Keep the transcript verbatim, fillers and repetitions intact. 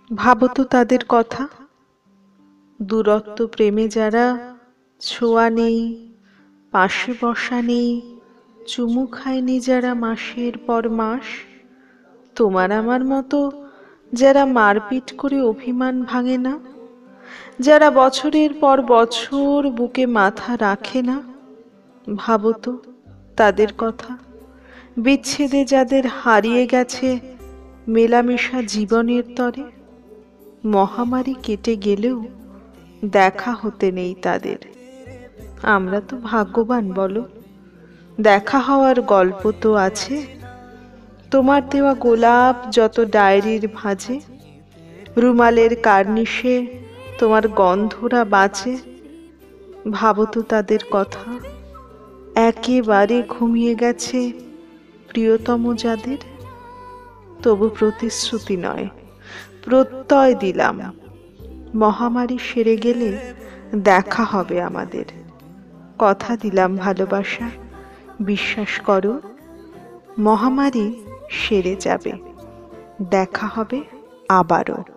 ভাবো তো তাদের কথা, দূরত্ব প্রেমে যারা ছোঁয়া নেই, পাশে বসা নেই, চুমু খায়নি যারা মাসের পর মাস। তোমার আমার মতো যারা মারপিট করে অভিমান ভাঙে না, যারা বছরের পর বছর বুকে মাথা রাখে না। ভাবো তো তাদের কথা, বিচ্ছেদে যাদের হারিয়ে গেছে মেলামেশা জীবনের তরে। মহামারী কেটে গেলেও দেখা হতে নেই তাদের। আমরা তো ভাগ্যবান বলো, দেখা হওয়ার গল্প তো আছে। তোমার দেওয়া গোলাপ যত ডায়েরির ভাঁজে, রুমালের কার্নিশে তোমার গন্ধরা বাঁচে। ভাবো তো তাদের কথা, একেবারে ঘুমিয়ে গেছে প্রিয়তম যাদের। তবু প্রতিশ্রুতি নয়, প্রত্যয় দিলাম, মহামারী সেরে গেলে দেখা হবে আমাদের। কথা দিলাম ভালোবাসা, বিশ্বাস করো, মহামারী সেরে যাবে, দেখা হবে আবারও।